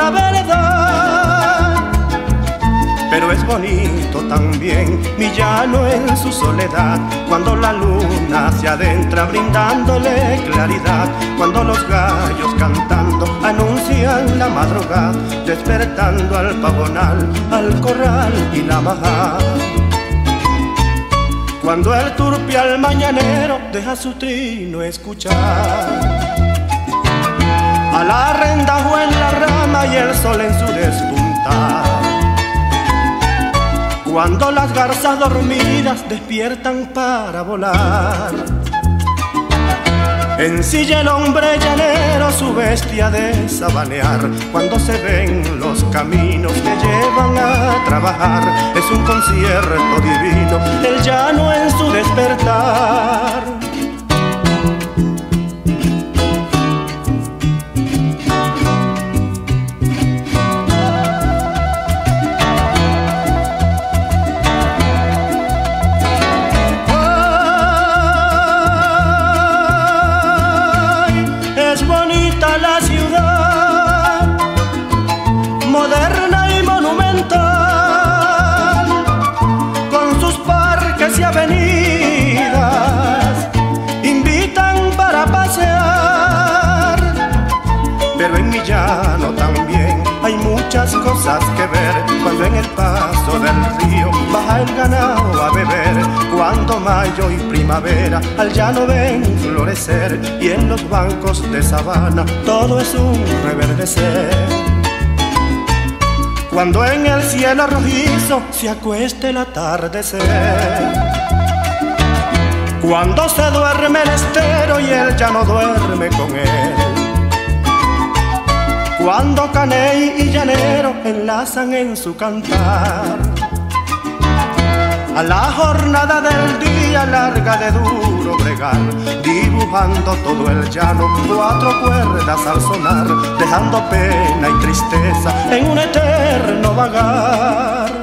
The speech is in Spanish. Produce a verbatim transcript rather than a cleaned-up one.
pura verdad. Pero es bonito también mi llano en su soledad, cuando la luna se adentra brindándole claridad, cuando los gallos cantando anuncian la madrugada, despertando al pavonal, al corral y la majada. Cuando el turpial mañanero deja su trino escuchar, a la rendajo en la rama y el sol en su despuntar, cuando las garzas dormidas despiertan para volar, ensilla el hombre llanero su bestia de sabanear, cuando se ven los caminos que llevan a trabajar. Es un concierto divino, el llano en su despertar. Es bonita la ciudad, moderna y monumental, con sus parques y avenidas, invitan para pasear. Pero en mi llano también hay muchas cosas que ver, cuando en el paso del río baja el ganado a beber, cuando mayo y primavera al llano ven florecer, y en los bancos de sabana todo es un reverdecer. Cuando en el cielo rojizo se acueste el atardecer, cuando se duerme el estero y el llano duerme con él, cuando caney y llanero enlazan en su cantar, a la jornada del día larga de duro bregar, dibujando todo el llano cuatro cuerdas al sonar, dejando pena y tristeza en un eterno vagar.